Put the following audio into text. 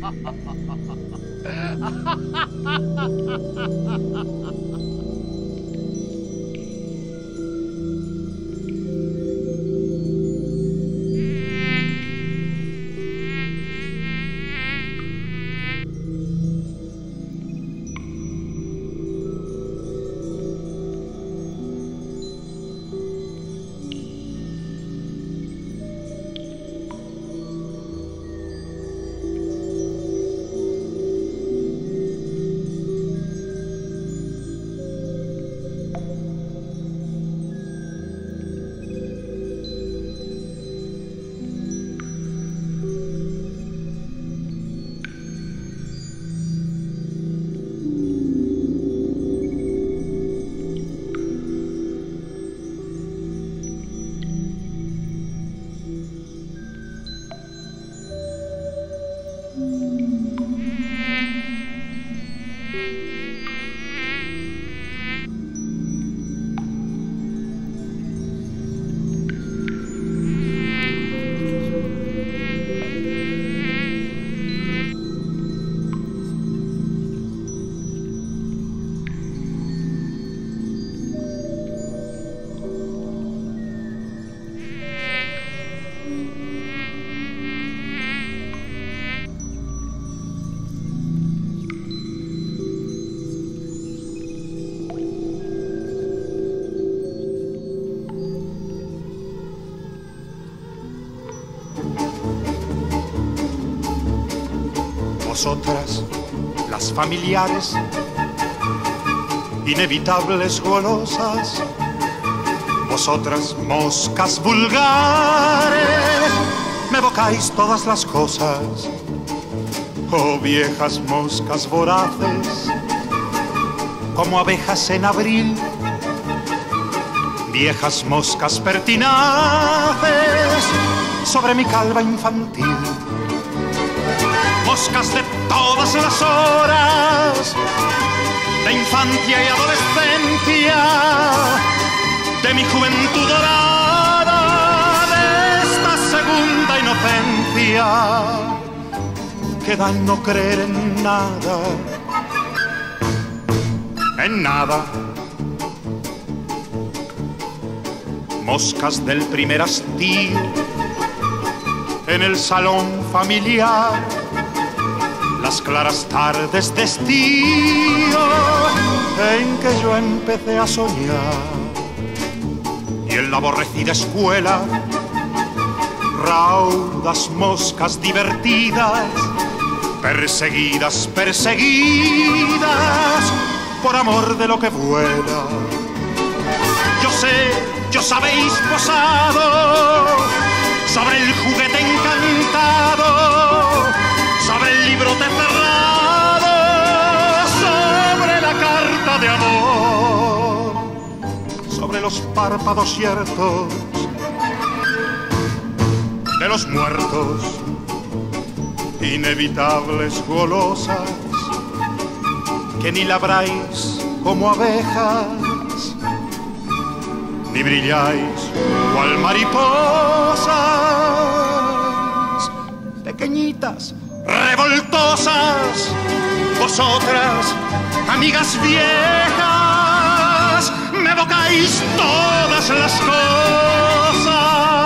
Vosotras, las familiares, inevitables golosas, vosotras, moscas vulgares, me evocáis todas las cosas, oh viejas moscas voraces, como abejas en abril, viejas moscas pertinaces sobre mi calva infantil. Moscas de todas las horas, de infancia y adolescencia, de mi juventud dorada, de esta segunda inocencia, que da en no creer en nada, en nada. Moscas del primer hastío, en el salón familiar, las claras tardes de estío en que yo empecé a soñar, y en la aborrecida escuela raudas moscas divertidas, perseguidas, perseguidas por amor de lo que vuela. Yo sé, yo habéis posado sobre el juguete encantado, sobre el librote cerrado, sobre la carta de amor, sobre los párpados ciertos de los muertos, inevitables golosas, que ni labráis como abejas, ni brilláis cual mariposas, pequeñitas, revoltosas, vosotras, amigas viejas, me evocáis todas las cosas.